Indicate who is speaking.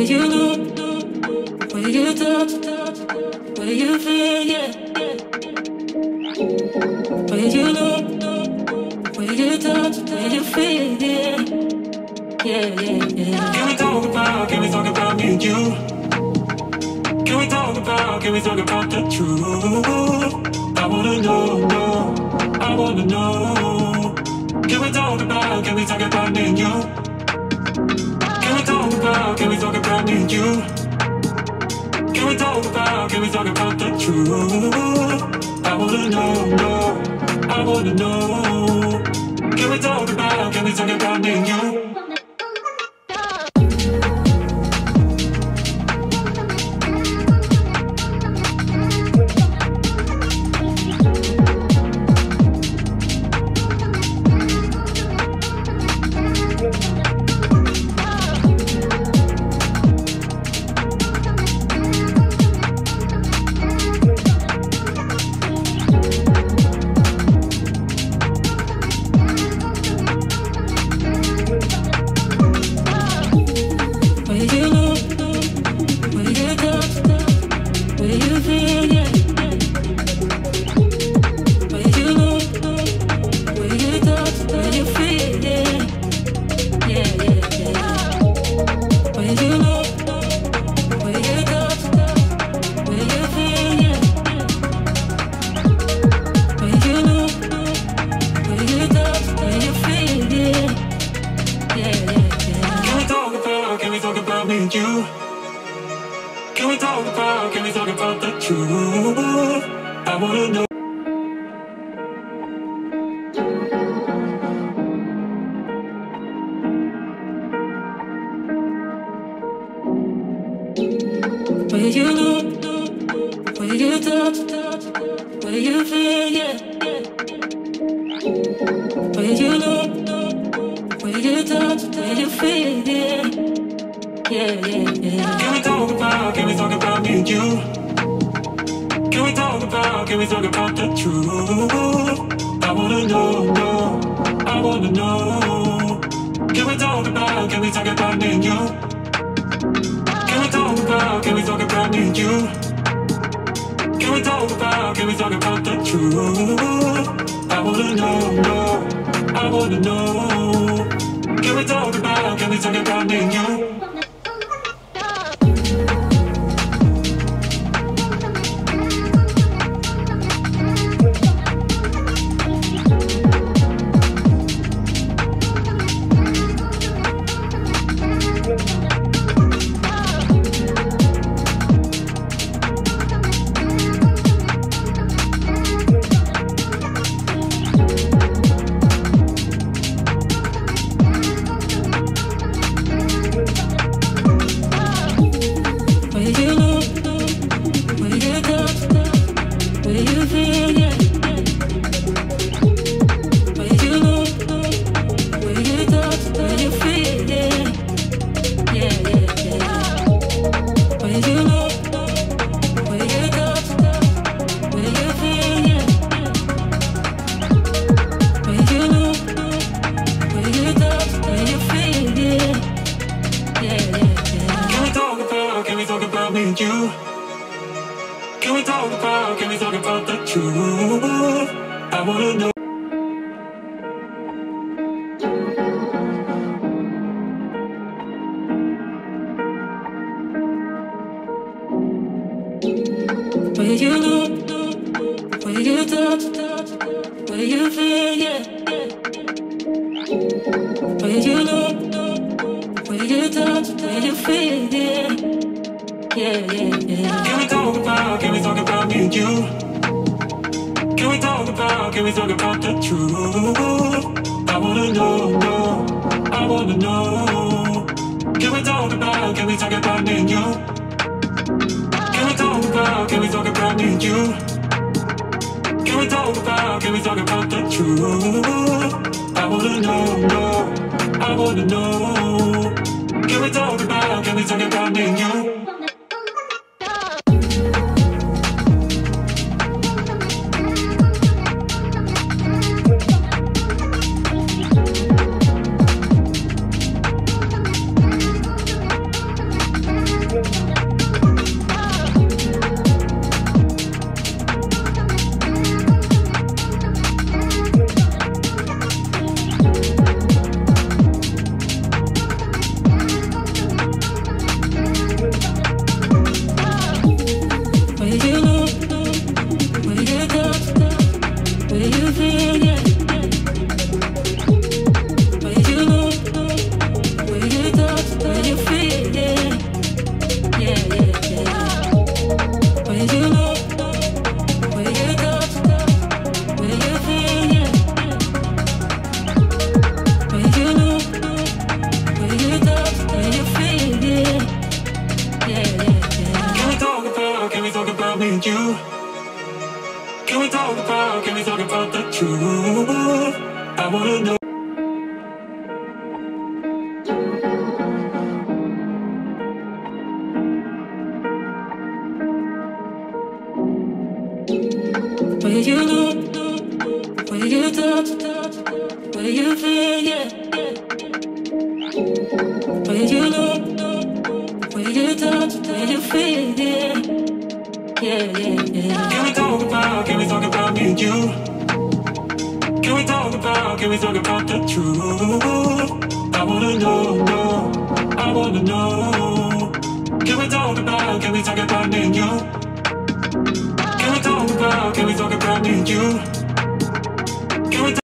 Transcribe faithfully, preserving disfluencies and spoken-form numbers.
Speaker 1: Where you look, where you talk, where you feel, yeah. Where you look, where you talk, where you feel, yeah. Yeah, yeah, yeah. Can we talk about, can we talk about me and you? Can we talk about, can we talk about the truth? I wanna know, know, I wanna know. Can we talk about, can we talk about me and you? Can we talk about, can we talk about me and you? Can we talk about, can we talk about the truth? I wanna know, know, I wanna know. Can we talk about, can we talk about me and you? Where you look, where you talk, where you feel, yeah. Where you look, where you talk, where you feel, yeah. Yeah, yeah, yeah. Can we talk about, can we talk about me and you? Can we talk about, can we talk about the truth? I wanna know, know, I wanna know. Can we talk about, can we talk about me and you? Can we talk about, can we talk about me and you? Can we talk about, can we talk about the truth? I wanna know, know, I wanna know. Can we talk about, can we talk about me and you? Where you look, where you talk, where you feel, yeah. Where you look, where you talk, where you feel, yeah. Yeah, yeah, yeah. Can we talk about, can we talk about me and you? Can we talk about, can we talk about the truth? I wanna know, know, I wanna know. Can we talk about, can we talk about me and you? Can we talk about, can we talk about me and you? Can we talk about, can we talk about the truth? I wanna know, know, I wanna know. Can we talk about, can we talk about me and you? Can we talk about, can we talk about the truth? I wanna know. Where you look, where you touch, where you feel, yeah. Where you look, where you touch, where you feel, yeah. Yeah, yeah, yeah. Can we talk about, can we talk about me and you? Can we talk about, can we talk about the truth? I wanna know, know, I wanna know. Can we talk about, can we talk about me and you? Can we talk about, can we talk about me and you?